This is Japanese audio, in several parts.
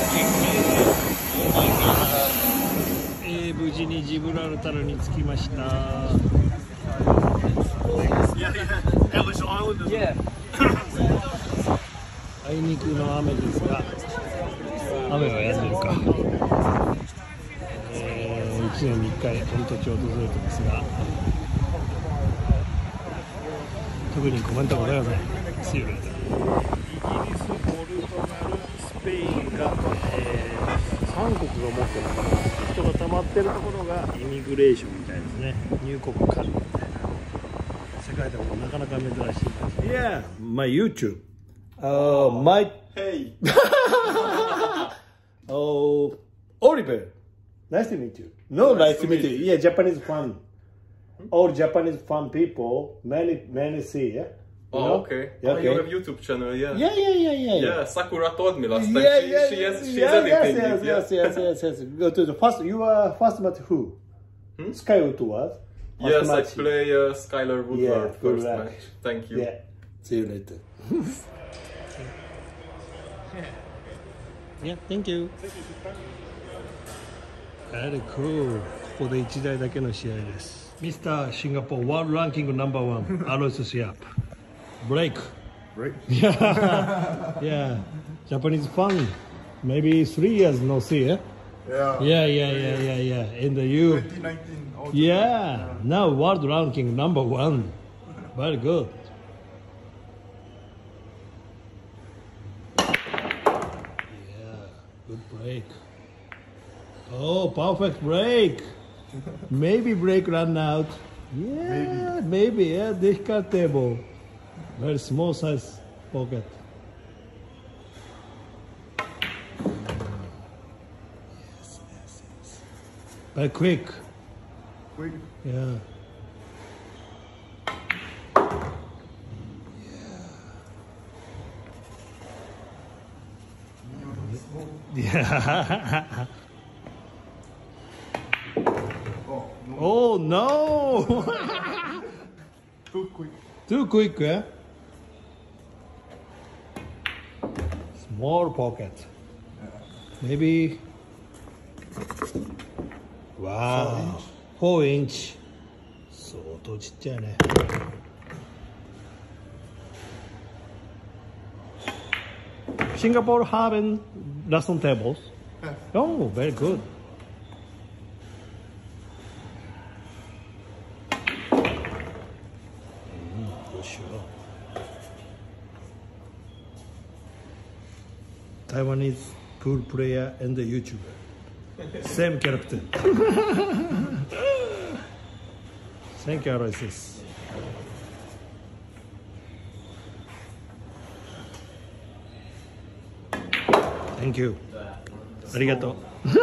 無事にジブラルタルに着きました。あいにくの雨ですが、雨は止んでるか。1年に1回この土地を訪れてますが、特にコメントはございません。See you later。イギリス、ポルトガル、スペインが、3国が持ってるのかな。人が溜まってるところがイミグレーションみたいですね。入国管理みたいな。世界でもなかなか珍しい感じ。Yeah, my YouTube. My Hey. Oh, Oliver. Nice to meet you. No, nice to meet you. Yeah, Japanese fun. All Japanese fun people. Many see. Yeah. Oh, okay. Yeah, Oh, you okay. have YouTube channel, yeah. Yeah. Sakura told me last time. Yeah, She has editing it. Yes. Go to the first. You are first match who? Skywood was. Yes, I play Skylar Woodward Yeah, first good luck. match. Thank you. Yeah. See you later. Yeah, thank you. Very cool. ここで1台だけの試合です。Mr. Singapore World Ranking No.1 Alois Siap. Break. Yeah. Japanese fun. Maybe 3 years no see, eh? Yeah. And you. 2019. Yeah. Now world ranking No.1. Very good. Good break. Oh, perfect break. Maybe break run out. Yeah, maybe. Yeah, difficult table. Very small size pocket. Yes. Very quick. Yeah. Yeah. Oh no! Too quick. Too quick, eh? Small pocket. Maybe. Wow. 4 inch. 相当ちっちゃいね。Singapore having lesson tables? Oh, very good. For sure. Taiwanese pool player and the YouTuber. Same character. Thank you, Aloysius. Thank you. ありがとう。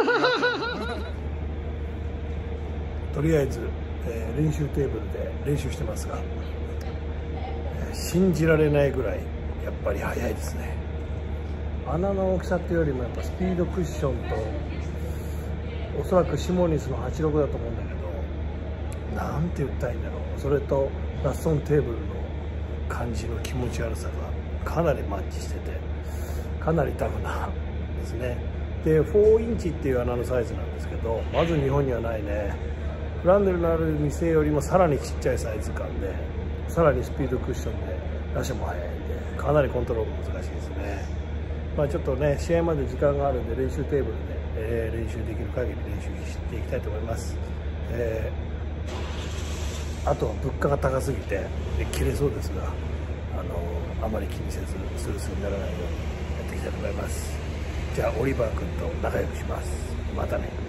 とりあえず、練習テーブルで練習してますが、信じられないぐらいやっぱり速いですね。穴の大きさっていうよりもやっぱスピードクッションとおそらくシモニスの86だと思うんだけど、なんて言ったらいいんだろう、それとラッソンテーブルの感じの気持ち悪さがかなりマッチしてて、かなりタフなですね。で4インチっていう穴のサイズなんですけど、まず日本にはないね。フランデルのある店よりもさらにちっちゃいサイズ感で、さらにスピードクッションで打者も速いんで、かなりコントロール難しいですね。まあちょっとね、試合まで時間があるんで練習テーブルで、練習できる限り練習していきたいと思います。あとは物価が高すぎて切れそうですが、あまり気にせずスルスルにならないようにやっていきたいと思います。じゃあオリバー君と仲良くします。またね。